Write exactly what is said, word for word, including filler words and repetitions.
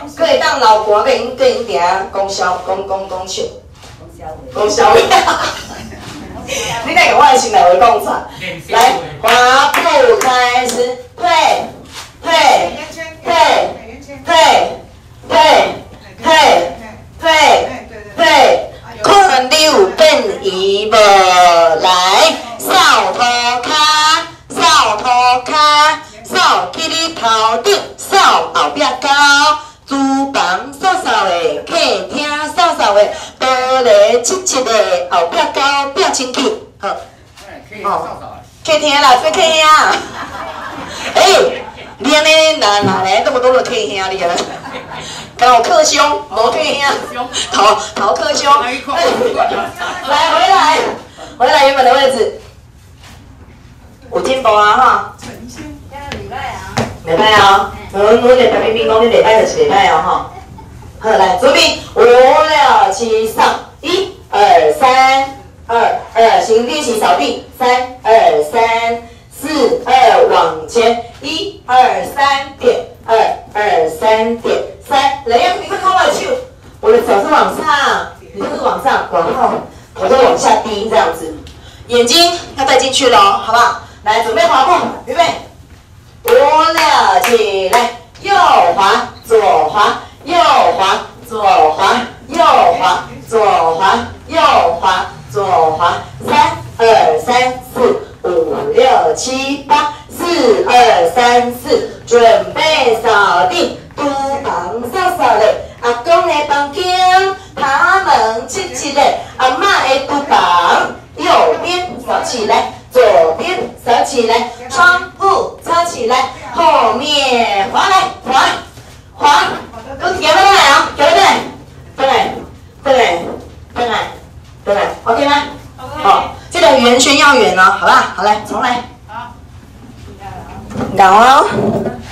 可会当老婆，可会可会定讲笑，讲讲讲笑，讲笑话。你来给我的心来回讲出来。来，滑步开始，退退退退退退退退，看你有变伊无来，扫涂骹，扫涂骹，扫去你头顶，扫后壁高。厨房扫扫的，客厅扫扫的，玻璃漆漆的，后壁高壁清气。好，哦，客厅啦，做客厅啊。哎，你安尼哪哪来那么多的客厅你啊？刚有客兄，无客厅，头头客兄。来回来，回来原本的位置。有进步啊哈。礼拜啊。礼拜啊。阮阮咧白冰冰讲，你礼拜就是礼拜哦吼。好，来准备五六七上，一二三，二二行练习扫地，三二三，四二往前，一二三点，二二三点，三。来，要你快靠我的手，我的手是往上，你就是往上，往后，我就往下低这样子。眼睛要带进去咯，好不好？来，准备滑步，预备。五六起来，右滑左滑，右滑左滑，右滑左滑，右滑左滑，三二三四五六七八，四二三四，准备扫地，厨房扫扫的，阿公的房间，他们七七的，阿嬷的厨房，右边扫起来。左边扫起来，窗户擦起来，后面滑来滑滑，都摇回来啊，摇回来，回来，回来，回来，回来 ，OK 吗？好，这个圆圈要圆哦，好吧？好来，重来。好。搞哦。